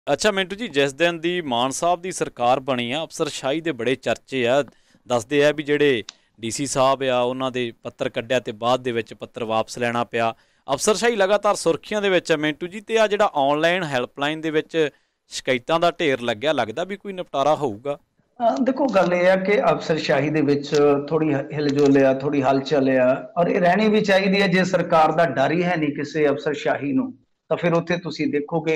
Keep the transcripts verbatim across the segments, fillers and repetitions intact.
ਅੱਛਾ ਮਿੰਟੂ ਜੀ, ਜਿਸ ਦਿਨ ਦੀ ਮਾਨ ਸਾਹਿਬ ਦੀ ਸਰਕਾਰ ਬਣੀ ਆ, ਅਫਸਰਸ਼ਾਹੀ ਦੇ ਬੜੇ ਚਰਚੇ ਆ। ਦੱਸਦੇ ਆ ਵੀ ਜਿਹੜੇ ਡੀ ਸੀ ਸਾਹਿਬ ਆ ਉਹਨਾਂ ਦੇ ਪੱਤਰ ਕੱਢਿਆ ਤੇ ਬਾਅਦ ਦੇ ਵਿੱਚ ਪੱਤਰ ਵਾਪਸ ਲੈਣਾ ਪਿਆ। ਅਫਸਰਸ਼ਾਹੀ ਲਗਾਤਾਰ ਸੁਰਖੀਆਂ ਦੇ ਵਿੱਚ ਆ ਮਿੰਟੂ ਜੀ। ਤੇ ਆ ਜਿਹੜਾ ਔਨਲਾਈਨ ਹੈਲਪਲਾਈਨ ਦੇ ਵਿੱਚ ਸ਼ਿਕਾਇਤਾਂ ਦਾ ਢੇਰ ਲੱਗਿਆ, ਲੱਗਦਾ ਵੀ ਕੋਈ ਨਿਪਟਾਰਾ ਹੋਊਗਾ? ਦੇਖੋ, ਗੱਲ ਇਹ ਆ ਕਿ ਅਫਸਰਸ਼ਾਹੀ ਦੇ ਵਿੱਚ ਥੋੜੀ ਹਿਲਜੁਲ ਆ, ਥੋੜੀ ਹਲਚਲ ਆ, ਔਰ ਇਹ ਰਹਿਣੀ ਵੀ ਚਾਹੀਦੀ ਹੈ। ਜੇ ਸਰਕਾਰ ਦਾ ਡਰ ਹੀ ਹੈ ਨਹੀਂ ਕਿਸੇ ਅਫਸਰਸ਼ਾਹੀ ਨੂੰ, ਤਾਂ ਫਿਰ ਉੱਥੇ ਤੁਸੀਂ ਦੇਖੋਗੇ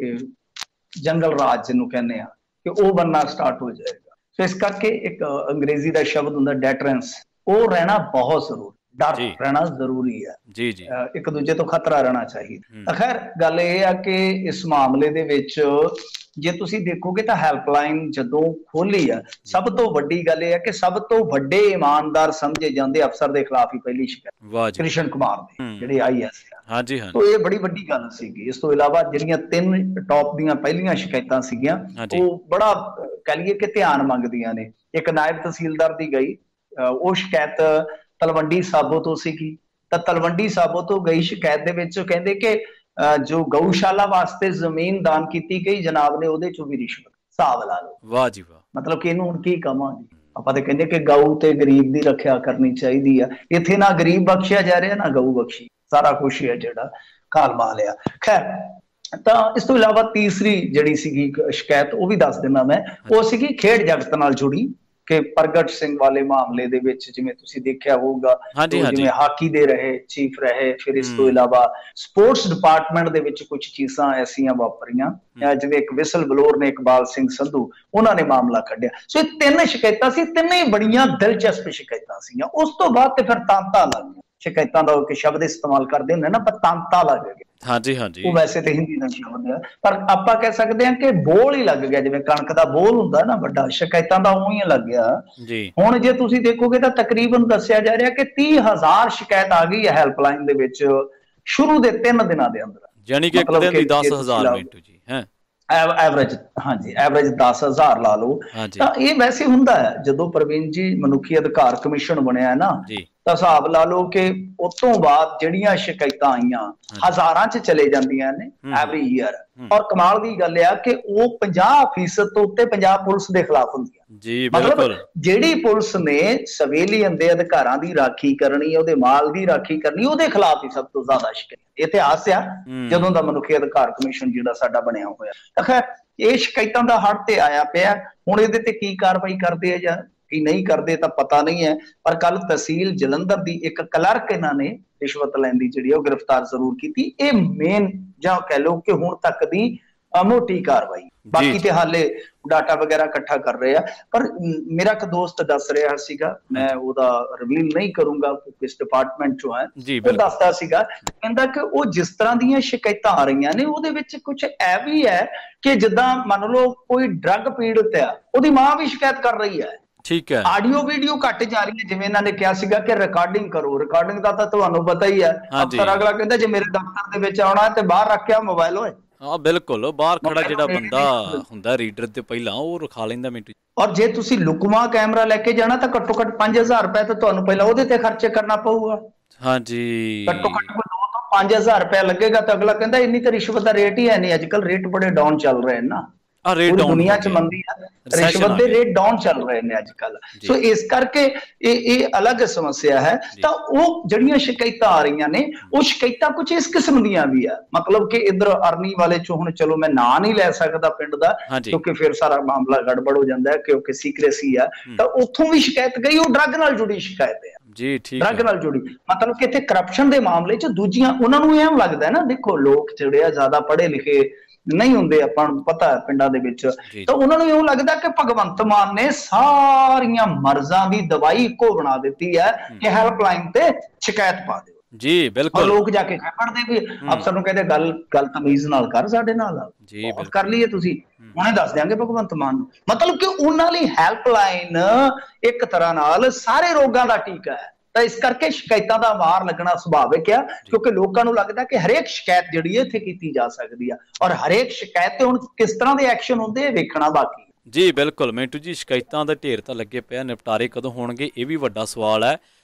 ਜੰਗਲ ਰਾਜ ਜਿਹਨੂੰ ਕਹਿੰਦੇ ਆ ਕਿ ਉਹ ਬਣਨਾ ਸਟਾਰਟ ਹੋ ਜਾਏਗਾ। ਸੋ ਇਸ ਕਰਕੇ ਇੱਕ ਅੰਗਰੇਜ਼ੀ ਦਾ ਸ਼ਬਦ ਹੁੰਦਾ ਡੈਟਰੈਂਸ, ਉਹ ਰਹਿਣਾ ਬਹੁਤ ਜ਼ਰੂਰੀ, ਡਰ ਰਹਿਣਾ ਜ਼ਰੂਰੀ ਹੈ। ਜੀ ਜੀ ਇੱਕ ਦੂਜੇ ਤੋਂ ਖਤਰਾ ਰਹਿਣਾ ਚਾਹੀਦਾ। ਖੈਰ ਗੱਲ ਇਹ ਆ ਕਿ ਇਸ ਮਾਮਲੇ ਦੇ ਵਿੱਚ ਜੇ ਤੁਸੀਂ ਦੇਖੋਗੇ ਤਾਂ ਹੈਲਪਲਾਈਨ ਜਦੋਂ ਖੋਲੀ ਆ, ਸਭ ਤੋਂ ਵੱਡੀ ਗੱਲ ਇਹ ਹੈ ਕਿ ਸਭ ਤੋਂ ਵੱਡੇ ਇਮਾਨਦਾਰ ਸਮਝੇ ਜਾਂਦੇ ਅਫਸਰ ਦੇ ਖਿਲਾਫ ਹੀ ਪਹਿਲੀ ਸ਼ਿਕਾਇਤ ਕ੍ਰਿਸ਼ਨ ਕੁਮਾਰ ਦੇ ਜਿਹੜੇ ਆਈ ਐਸ ਆ। ਹਾਂਜੀ ਹਾਂ, ਇਹ ਬੜੀ ਵੱਡੀ ਗੱਲ ਸੀਗੀ। ਇਸ ਤੋਂ ਇਲਾਵਾ ਜਿਹੜੀਆਂ ਤਿੰਨ ਟੌਪ ਦੀਆਂ ਪਹਿਲੀਆਂ ਸ਼ਿਕਾਇਤਾਂ ਸੀਗੀਆਂ ਉਹ ਬੜਾ ਕਹਿ ਲਈਏ ਕਿ ਧਿਆਨ ਮੰਗਦੀਆਂ ਨੇ। ਇੱਕ ਨਾਇਬ ਤਹਿਸੀਲਦਾਰ ਦੀ ਗਈ, ਉਹ ਸ਼ਿਕਾਇਤ ਤਲਵੰਡੀ ਸਾਬੋ ਤੋਂ ਸੀਗੀ। ਤਾਂ ਤਲਵੰਡੀ ਸਾਬੋ ਤੋਂ ਗਈ ਸ਼ਿਕਾਇਤ ਦੇ ਵਿੱਚ ਕਹਿੰਦੇ ਕਿ ਜੋ ਗਊਸ਼ਾਲਾ ਵਾਸਤੇ ਜ਼ਮੀਨ ਦਾਨ ਕੀਤੀ ਗਈ ਜਨਾਬ ਨੇ, ਉਹਦੇ ਚੋਂ ਵੀ ਰਿਸ਼ਵਤ। ਹਿਸਾਬ ਲਾ ਲਓ। ਵਾਹ ਜੀ ਵਾਹ। ਮਤਲਬ ਕਿ ਇਹਨੂੰ ਹੁਣ ਕੀ ਕਵਾਂਗੇ ਆਪਾਂ? ਤੇ ਕਹਿੰਦੇ ਕਿ ਗਊ ਤੇ ਗਰੀਬ ਦੀ ਰੱਖਿਆ ਕਰਨੀ ਚਾਹੀਦੀ ਆ। ਇੱਥੇ ਨਾ ਗਰੀਬ ਬਖਸ਼ਿਆ ਜਾ ਰਿਹਾ ਨਾ ਗਊ ਬਖਸ਼ੀ, ਸਾਰਾ ਕੁਛ ਹੈ ਜਿਹੜਾ ਘਾਲ ਮਾਲ ਆ। ਖੈਰ, ਤਾਂ ਇਸ ਤੋਂ ਇਲਾਵਾ ਤੀਸਰੀ ਜਿਹੜੀ ਸੀਗੀ ਸ਼ਿਕਾਇਤ ਉਹ ਵੀ ਦੱਸ ਦਿੰਦਾ ਮੈਂ, ਉਹ ਸੀਗੀ ਖੇਡ ਜਗਤ ਨਾਲ ਜੁੜੀ ਕਿ ਪ੍ਰਗਟ ਸਿੰਘ ਵਾਲੇ ਮਾਮਲੇ ਦੇ ਵਿੱਚ ਜਿਵੇਂ ਤੁਸੀਂ ਦੇਖਿਆ ਹੋਊਗਾ, ਜਿਵੇਂ ਹਾਕੀ ਦੇ ਰਹੇ ਚੀਫ ਰਹੇ। ਫਿਰ ਇਸ ਤੋਂ ਇਲਾਵਾ ਸਪੋਰਟਸ ਡਿਪਾਰਟਮੈਂਟ ਦੇ ਵਿੱਚ ਕੁਝ ਚੀਜ਼ਾਂ ਐਸੀਆਂ ਵਾਪਰੀਆਂ, ਜਿਵੇਂ ਇੱਕ ਵਿਸਲ ਬਲੋਰ ਨੇ ਇਕਬਾਲ ਸਿੰਘ ਸੰਧੂ, ਉਹਨਾਂ ਨੇ ਮਾਮਲਾ ਕੱਢਿਆ। ਸੋ ਇਹ ਤਿੰਨ ਸ਼ਿਕਾਇਤਾਂ ਸੀ, ਤਿੰਨੇ ਬੜੀਆਂ ਦਿਲਚਸਪ ਸ਼ਿਕਾਇਤਾਂ ਸੀਗੀਆਂ। ਉਸ ਤੋਂ ਬਾਅਦ ਤੇ ਫਿਰ ਤਾਂਤਾ ਲੱਗ ਗਿਆ। ਸ਼ਿਕਾਇਤਾਂ ਦਾ ਕਿ ਸ਼ਬਦ ਇਸਤੇਮਾਲ ਕਰਦੇ ਹੁੰਦੇ ਨਾ, ਪਰ ਤਾਂਤਾ ਲੱਗ ਗਿਆ। ਹਾਂਜੀ ਹਾਂਜੀ, ਉਹ ਵੈਸੇ ਤੇ ਹਿੰਦੀ ਦਾ ਸ਼ਬਦ ਹੈ, ਪਰ ਆਪਾਂ ਕਹਿ ਸਕਦੇ ਹਾਂ ਕਿ ਬੋਲ ਹੀ ਲੱਗ ਗਿਆ, ਜਿਵੇਂ ਕਣਕ ਦਾ ਬੋਲ ਹੁੰਦਾ ਨਾ ਵੱਡਾ, ਸ਼ਿਕਾਇਤਾਂ ਦਾ ਉਹ ਹੀ ਲੱਗ ਗਿਆ ਜੀ। ਹੁਣ ਜੇ ਤੁਸੀਂ ਦੇਖੋਗੇ ਤਾਂ ਤਕਰੀਬਨ ਦੱਸਿਆ ਜਾ ਰਿਹਾ ਕਿ ਤੀਹ ਹਜ਼ਾਰ ਸ਼ਿਕਾਇਤ ਆ ਗਈ ਹੈ ਹੈਲਪਲਾਈਨ ਦੇ ਵਿੱਚ ਸ਼ੁਰੂ ਦੇ ਤਿੰਨ ਦਿਨਾਂ ਦੇ ਅੰਦਰ, ਯਾਨੀ ਕਿ ਇੱਕ ਦਿਨ ਦੀ ਦਸ ਹਜ਼ਾਰ ਮਿੰਟੂ ਜੀ ਹੈ ਐਵਰੇਜ। ਹਾਂਜੀ, ਐਵਰੇਜ ਦਸ ਹਜ਼ਾਰ ਲਾ ਲਓ। ਤਾਂ ਇਹ ਵੈਸੇ ਹੁੰਦਾ ਹੈ ਜਦੋਂ ਪ੍ਰਵੀਨ ਜੀ ਮਨੁੱਖੀ ਅਧਿਕਾਰ ਕਮਿਸ਼ਨ ਬਣਿਆ ਨਾ, ਤਾਂ ਹਿਸਾਬ ਲਾ ਲਓ ਕਿ ਉਸ ਤੋਂ ਬਾਅਦ ਜਿਹੜੀਆਂ ਸ਼ਿਕਾਇਤਾਂ ਆਈਆਂ ਹਜ਼ਾਰਾਂ ਚ ਚਲੇ ਜਾਂਦੀਆਂ ਨੇ ਐਵਰੀ ਈਅਰ। ਔਰ ਕਮਾਲ ਦੀ ਗੱਲ ਆ ਕਿ ਉਹ ਪੰਜਾਹ ਫੀਸਦ ਤੋਂ ਉੱਤੇ ਪੰਜਾਬ ਪੁਲਿਸ ਦੇ ਖਿਲਾਫ ਹੁੰਦੀਆਂ ਜੀ। ਮਤਲਬ ਜਿਹੜੀ ਪੁਲਿਸ ਨੇ ਸਿਵਿਲੀਅਨ ਦੇ ਅਧਿਕਾਰਾਂ ਦੀ ਰਾਖੀ ਕਰਨੀ, ਉਹਦੇ ਮਾਲ ਦੀ ਰਾਖੀ ਕਰਨੀ, ਉਹਦੇ ਖਿਲਾਫ ਹੀ ਸਭ ਤੋਂ ਜ਼ਿਆਦਾ ਸ਼ਿਕਾਇਤ। ਇਤਿਹਾਸ ਆ ਜਦੋਂ ਦਾ ਮਨੁੱਖੀ ਅਧਿਕਾਰ ਕਮਿਸ਼ਨ ਜਿਹੜਾ ਸਾਡਾ ਬਣਿਆ ਹੋਇਆ। ਤਾਂ ਖੈਰ, ਇਹ ਸ਼ਿਕਾਇਤਾਂ ਦਾ ਹੜ ਤੇ ਆਇਆ ਪਿਆ। ਹੁਣ ਇਹਦੇ ਤੇ ਕੀ ਕਾਰਵਾਈ ਕਰਦੇ ਆ ਜਾਂ ਕੀ ਨਹੀਂ ਕਰਦੇ ਤਾਂ ਪਤਾ ਨਹੀਂ ਹੈ। ਪਰ ਕੱਲ ਤਹਿਸੀਲ ਜਲੰਧਰ ਦੀ ਇੱਕ ਕਲਰਕ ਇਹਨਾਂ ਨੇ ਰਿਸ਼ਵਤ ਲੈਣ ਦੀ ਜਿਹੜੀ ਉਹ ਗ੍ਰਿਫਤਾਰ ਜ਼ਰੂਰ ਕੀਤੀ। ਇਹ ਮੇਨ ਜਾਂ ਕਹਿ ਲਓ ਕਿ ਹੁਣ ਤੱਕ ਦੀ ਮੋਟੀ ਕਾਰਵਾਈ। ਬਾਕੀ ਤੇ ਹਾਲੇ ਡਾਟਾ ਵਗੈਰਾ ਇਕੱਠਾ ਕਰ ਰਹੇ ਆ। ਪਰ ਮੇਰਾ ਇੱਕ ਦੋਸਤ ਦੱਸ ਰਿਹਾ ਸੀਗਾ, ਮੈਂ ਉਹਦਾ ਰਿਵੀਲ ਨਹੀਂ ਕਰੂੰਗਾ ਕਿਸ ਡਿਪਾਰਟਮੈਂਟ ਚੋਂ ਹੈ, ਉਹ ਦੱਸਦਾ ਸੀਗਾ, ਕਹਿੰਦਾ ਕਿ ਉਹ ਜਿਸ ਤਰ੍ਹਾਂ ਦੀਆਂ ਸ਼ਿਕਾਇਤਾਂ ਆ ਰਹੀਆਂ ਨੇ ਉਹਦੇ ਵਿੱਚ ਕੁਝ ਇਹ ਵੀ ਹੈ ਕਿ ਜਿੱਦਾਂ ਮੰਨ ਲਓ ਕੋਈ ਡਰੱਗ ਪੀੜਤ ਆ, ਉਹਦੀ ਮਾਂ ਵੀ ਸ਼ਿਕਾਇਤ ਕਰ ਰਹੀ ਹੈ। ਠੀਕ ਹੈ, ਆਡੀਓ ਵੀਡੀਓ ਘੱਟ ਜਾ ਰਹੀ ਹੈ। ਜਿਵੇਂ ਇਹਨਾਂ ਨੇ ਕਿਹਾ ਸੀਗਾ ਕਿ ਰਿਕਾਰਡਿੰਗ ਕਰੋ, ਰਿਕਾਰਡਿੰਗ ਦਾ ਤਾਂ ਤੁਹਾਨੂੰ ਪਤਾ ਹੀ ਹੈ। ਅਫਸਰ ਅਗਲਾ ਕਹਿੰਦਾ ਜੇ ਮੇਰੇ ਦਫ਼ਤਰ ਦੇ ਵਿੱਚ ਆਉਣਾ ਤੇ ਬਾਹਰ ਰੱਖਿਆ ਮੋਬਾਈਲ। ਹੋਏ ਹਾਂ ਬਿਲਕੁਲ, ਬਾਹਰ ਖੜਾ ਜਿਹੜਾ ਬੰਦਾ ਹੁੰਦਾ ਰੀਡਰ ਤੇ ਪਹਿਲਾਂ ਉਹ ਰਖਾ ਲੈਂਦਾ ਮਿੰਟੂ। ਔਰ ਜੇ ਤੁਸੀਂ ਲੁਕਮਾ ਕੈਮਰਾ ਲੈ ਕੇ ਜਾਣਾ ਤਾਂ ਘੱਟੋ ਘੱਟ ਪੰਜ ਹਜ਼ਾਰ ਰੁਪਏ ਤਾਂ ਤੁਹਾਨੂੰ ਪਹਿਲਾਂ ਉਹਦੇ ਤੇ ਖਰਚੇ ਕਰਨਾ ਪਊਗਾ। ਹਾਂਜੀ, ਘੱਟੋ ਘੱਟ ਦੋ ਤੋਂ ਪੰਜ ਹਜ਼ਾਰ ਰੁਪਇਆ ਲੱਗੇਗਾ। ਤਾਂ ਅਗਲਾ ਕਹਿੰਦਾ ਇੰਨੀ ਤਾਂ ਰਿਸ਼ਵਤ ਦਾ ਰੇਟ ਹੀ ਹੈ ਨਹੀਂ। ਅੱਜ ਕੱਲ ਰੇਟ ਬੜੇ ਡਾਊਨ ਚੱਲ ਰਹੇ ਨਾ, ਦੁਨੀਆ ਚ ਮੰਦੀ ਆ, ਰਿਸ਼ਵਤ ਦੇ ਰੇਟ ਡਾਊਨ ਚੱਲ ਰਹੇ ਨੇ ਅੱਜ ਕੱਲ। ਸੋ ਇਸ ਕਰਕੇ ਇਹ ਇਹ ਅਲੱਗ ਸਮੱਸਿਆ ਹੈ। ਤਾਂ ਉਹ ਜਿਹੜੀਆਂ ਸ਼ਿਕਾਇਤਾਂ ਆ ਰਹੀਆਂ ਨੇ ਉਹ ਸ਼ਿਕਾਇਤਾਂ ਕੁਝ ਇਸ ਕਿਸਮ ਦੀਆਂ ਵੀ ਆ। ਮਤਲਬ ਕਿ ਇੱਧਰ ਅਰਨੀ ਵਾਲੇ ਚੋਂ, ਹੁਣ ਚਲੋ ਮੈਂ ਨਾਂ ਨਹੀਂ ਲੈ ਸਕਦਾ ਪਿੰਡ ਦਾ ਕਿਉਂਕਿ ਫਿਰ ਸਾਰਾ ਮਾਮਲਾ ਗੜਬੜ ਹੋ ਜਾਂਦਾ ਹੈ ਕਿਉਂਕਿ ਸੀਕ੍ਰੇਸੀ ਆ। ਤਾਂ ਉੱਥੋਂ ਵੀ ਸ਼ਿਕਾਇਤ ਗਈ, ਉਹ ਡਰੱਗ ਨਾਲ ਜੁੜੀ ਸ਼ਿਕਾਇਤ ਹੈ ਜੀ। ਠੀਕ, ਡਰੱਗ ਨਾਲ ਜੁੜੀ ਮਤਲਬ ਕਿ ਇੱਥੇ ਕਰਪਸ਼ਨ ਦੇ ਮਾਮਲੇ ਚ ਦੂਜੀਆਂ ਉਹਨਾਂ ਨੂੰ ਐਂ ਲੱਗਦਾ ਨਾ, ਦੇਖੋ ਲੋਕ ਜਿਹੜੇ ਆ ਜ਼ਿਆਦਾ ਪੜ੍ਹੇ ਲਿਖੇ ਨਹੀਂ ਹੁੰਦੇ, ਆਪਾਂ ਨੂੰ ਪਤਾ ਹੈ ਪਿੰਡਾਂ ਦੇ ਵਿੱਚ, ਤਾਂ ਉਹਨਾਂ ਨੂੰ ਇਉਂ ਲੱਗਦਾ ਕਿ ਭਗਵੰਤ ਮਾਨ ਨੇ ਸਾਰੀਆਂ ਮਰਜ਼ਾਂ ਦੀ ਦਵਾਈ ਇੱਕੋ ਬਣਾ ਦਿੱਤੀ ਹੈ ਕਿ ਹੈਲਪਲਾਈਨ ਤੇ ਸ਼ਿਕਾਇਤ ਪਾ ਦਿਓ ਜੀ। ਬਿਲਕੁਲ, ਲੋਕ ਜਾ ਕੇ ਖੜਦੇ ਵੀ ਅਫਸਰ ਨੂੰ ਕਹਿੰਦੇ ਗੱਲ ਗੱਲ ਤਮੀਜ਼ ਨਾਲ ਕਰ, ਸਾਡੇ ਨਾਲ ਜੀ ਕਰ ਲਈਏ, ਤੁਸੀਂ ਹੁਣੇ ਦੱਸ ਦਿਆਂਗੇ ਭਗਵੰਤ ਮਾਨ ਨੂੰ। ਮਤਲਬ ਕਿ ਉਹਨਾਂ ਲਈ ਹੈਲਪਲਾਈਨ ਇੱਕ ਤਰ੍ਹਾਂ ਨਾਲ ਸਾਰੇ ਰੋਗਾਂ ਦਾ ਟੀਕਾ ਹੈ। ਤਾਂ ਇਸ ਕਰਕੇ ਸ਼ਿਕਾਇਤਾਂ ਦਾ ਵਾਰ ਲੱਗਣਾ ਸੁਭਾਵਿਕ ਆ ਕਿਉਂਕਿ ਲੋਕਾਂ ਨੂੰ ਲੱਗਦਾ ਕਿ ਹਰੇਕ ਸ਼ਿਕਾਇਤ ਜਿਹੜੀ ਹੈ ਇੱਥੇ ਕੀਤੀ ਜਾ ਸਕਦੀ ਆ। ਔਰ ਹਰੇਕ ਸ਼ਿਕਾਇਤ ਤੇ ਹੁਣ ਕਿਸ ਤਰ੍ਹਾਂ ਦੇ ਐਕਸ਼ਨ ਹੁੰਦੇ ਇਹ ਵੇਖਣਾ ਬਾਕੀ ਜੀ। ਬਿਲਕੁਲ ਮਿੰਟੂ ਜੀ, ਸ਼ਿਕਾਇਤਾਂ ਦਾ ਢੇਰ ਤਾਂ ਲੱਗੇ ਪਿਆ, ਨਿਪਟਾਰੇ ਕਦੋਂ ਹੋਣਗੇ ਇਹ ਵੀ ਵੱਡਾ ਸਵਾਲ ਹੈ।